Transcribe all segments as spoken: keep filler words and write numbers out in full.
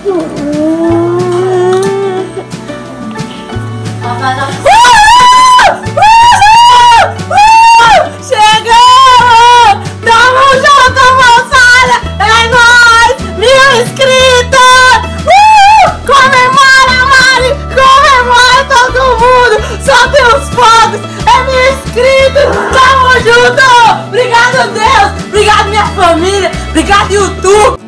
Chegamos! Tamo junto, moçada! É nóis! Mil inscritos! Uh! Comemora, Mari! Comemora todo mundo! Soltem os fogos! É mil inscritos! Tamo junto! Obrigado, Deus! Obrigado, minha família! Obrigado, YouTube!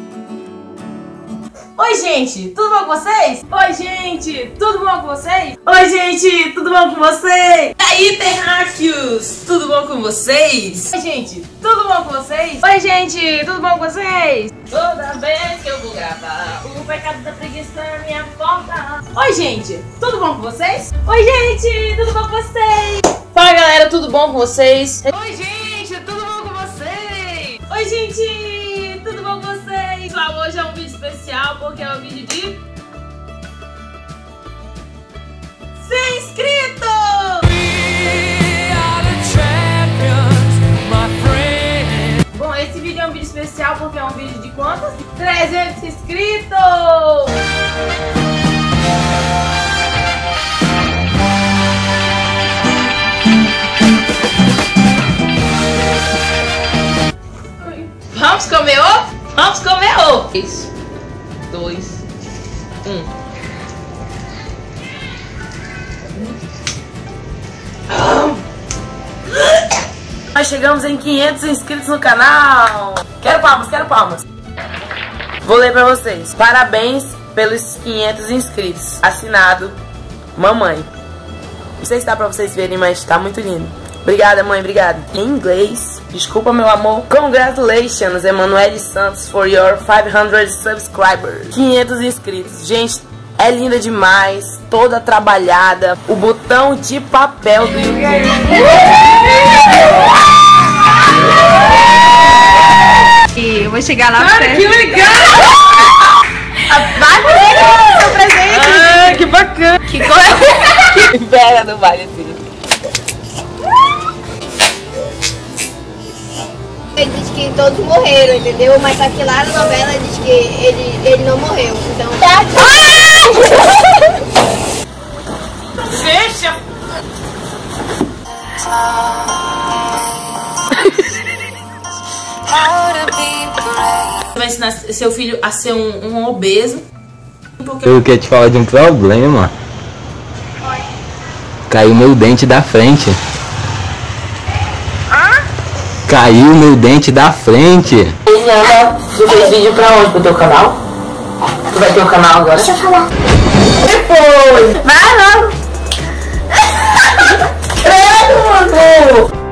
Oi, gente, tudo bom com vocês? Oi, gente, tudo bom com vocês? Oi, gente, tudo bom com vocês? E aí, terráqueos, tudo bom com vocês? Oi, gente, tudo bom com vocês? Oi, gente, tudo bom com vocês? Toda vez que eu vou gravar, o pecado da preguiça na minha porta. Oi, gente, tudo bom com vocês? Oi, gente, tudo bom com vocês? Fala, galera, tudo bom com vocês? Oi, gente, tudo bom com vocês? Oi, gente, tudo bom com vocês? Pessoal, hoje é um vídeo especial porque é um vídeo de cem inscritos! Bom, esse vídeo é um vídeo especial porque é um vídeo de quantos? trezentos inscritos! Vamos comer ovo? Vamos comer ovo! três, dois, um. Nós chegamos em quinhentos inscritos no canal. Quero palmas, quero palmas. Vou ler pra vocês. Parabéns pelos quinhentos inscritos. Assinado, mamãe. Não sei se dá pra vocês verem, mas tá muito lindo. Obrigada, mãe, obrigada. Em inglês, desculpa, meu amor. Congratulations, Emanuele Santos, for your quinhentos subscribers. quinhentos inscritos. Gente, é linda demais. Toda trabalhada. O botão de papel do YouTube. E eu vou chegar lá. Cara, que legal! Vai ver seu presente. Ah, que bacana. Que coisa. Que velha do Vale, assim. Ele diz que todos morreram, entendeu? Mas só que lá na novela diz que ele, ele não morreu. Então. Fecha! Você vai ensinar seu filho a ser um, um obeso. Porque... Eu quero te falar de um problema. Caiu meu dente da frente. Caiu meu dente da frente. Você fez vídeo pra onde? Pro teu canal? Tu vai ter o canal agora? Deixa eu falar. Depois! Vai logo! Credo, mano!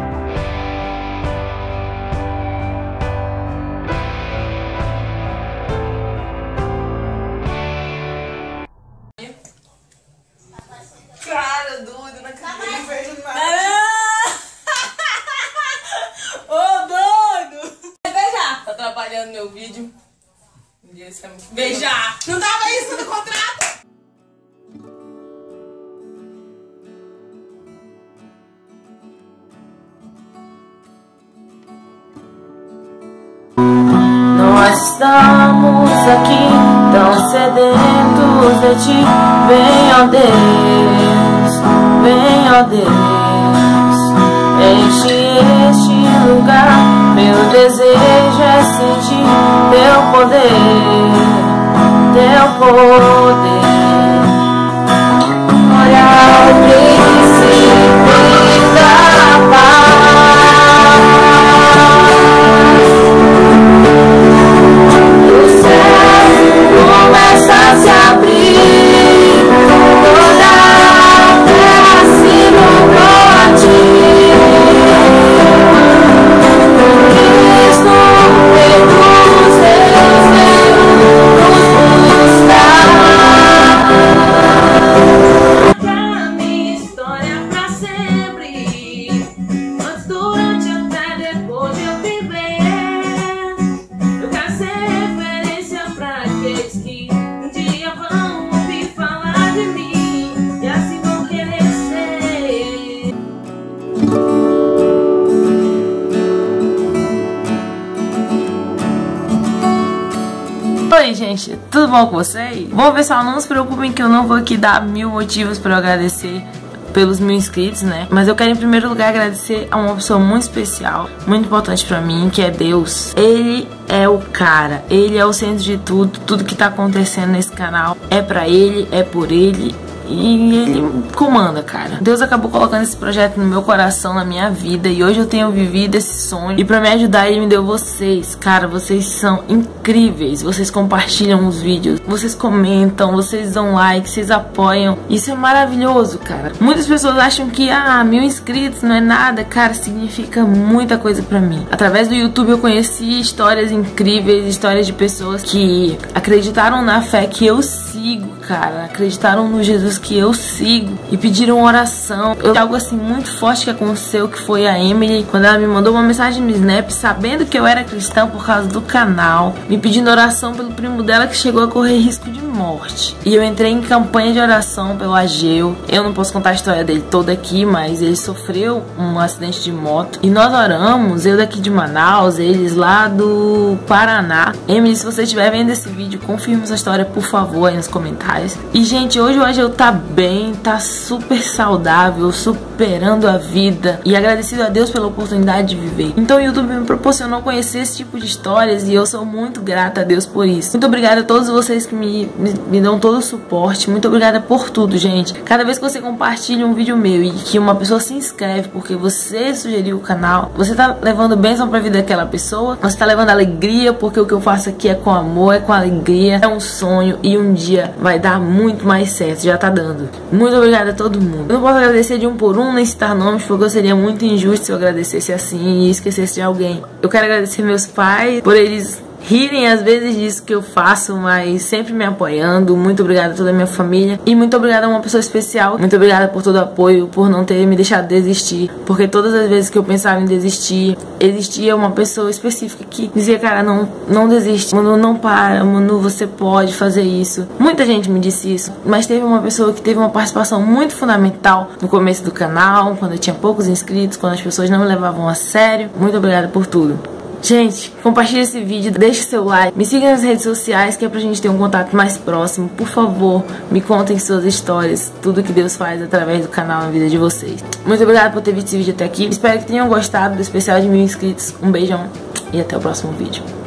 Cara, doido, não acredito, não vejo nada. Atrapalhando meu vídeo. Beijar! Não tava isso no contrato! Nós estamos aqui tão sedentos de ti. Vem, ó Deus, vem, ó Deus, enche este lugar. Meu desejo é sentir teu poder, teu poder. Olha o príncipe da paz. O céu começa a se abrir, toda a terra se dobrou a ti. Cristo, pelos teus ventos nos buscar. Oi, gente, tudo bom com vocês? Bom, pessoal, não se preocupem que eu não vou aqui dar mil motivos pra eu agradecer pelos mil inscritos, né? Mas eu quero em primeiro lugar agradecer a uma pessoa muito especial, muito importante pra mim, que é Deus. Ele é o cara, ele é o centro de tudo, tudo que tá acontecendo nesse canal é pra ele, é por ele. E ele comanda, cara. Deus acabou colocando esse projeto no meu coração, na minha vida, e hoje eu tenho vivido esse sonho. E pra me ajudar, ele me deu vocês. Cara, vocês são incríveis. Vocês compartilham os vídeos, vocês comentam, vocês dão like, vocês apoiam. Isso é maravilhoso, cara. Muitas pessoas acham que, ah, mil inscritos não é nada. Cara, significa muita coisa pra mim. Através do YouTube eu conheci histórias incríveis, histórias de pessoas que acreditaram na fé que eu sigo, cara. Acreditaram no Jesus que eu sigo e pediram oração. Eu, algo assim muito forte que aconteceu, que foi a Emily, quando ela me mandou uma mensagem no Snap, sabendo que eu era cristã por causa do canal, me pedindo oração pelo primo dela que chegou a correr risco de morte. E eu entrei em campanha de oração pelo Ageu. Eu não posso contar a história dele toda aqui, mas ele sofreu um acidente de moto e nós oramos, eu daqui de Manaus, eles lá do Paraná. Emily, se você estiver vendo esse vídeo, confirma essa história, por favor, aí nos comentários. E, gente, hoje o Ageu tá bem, tá super saudável, superando a vida e agradecido a Deus pela oportunidade de viver. Então o YouTube me proporcionou conhecer esse tipo de histórias e eu sou muito grata a Deus por isso. Muito obrigada a todos vocês que me, me, me dão todo o suporte. Muito obrigada por tudo, gente. Cada vez que você compartilha um vídeo meu e que uma pessoa se inscreve porque você sugeriu o canal, você tá levando bênção pra vida daquela pessoa, você tá levando alegria, porque o que eu faço aqui é com amor, é com alegria, é um sonho e um dia vai dar muito mais certo. Já tá dando. Muito obrigada a todo mundo. Eu não posso agradecer de um por um, nem citar nomes, porque eu seria muito injusto se eu agradecesse assim e esquecesse de alguém. Eu quero agradecer meus pais por eles rirem às vezes disso que eu faço, mas sempre me apoiando. Muito obrigada a toda a minha família. E muito obrigada a uma pessoa especial. Muito obrigada por todo o apoio, por não ter me deixado desistir. Porque todas as vezes que eu pensava em desistir, existia uma pessoa específica que dizia, cara, não, não desiste. Manu, não para. Manu, você pode fazer isso. Muita gente me disse isso. Mas teve uma pessoa que teve uma participação muito fundamental no começo do canal, quando eu tinha poucos inscritos, quando as pessoas não me levavam a sério. Muito obrigada por tudo. Gente, compartilhe esse vídeo, deixe seu like, me siga nas redes sociais, que é pra gente ter um contato mais próximo. Por favor, me contem suas histórias, tudo que Deus faz através do canal na vida de vocês. Muito obrigada por ter visto esse vídeo até aqui. Espero que tenham gostado do especial de mil inscritos. Um beijão e até o próximo vídeo.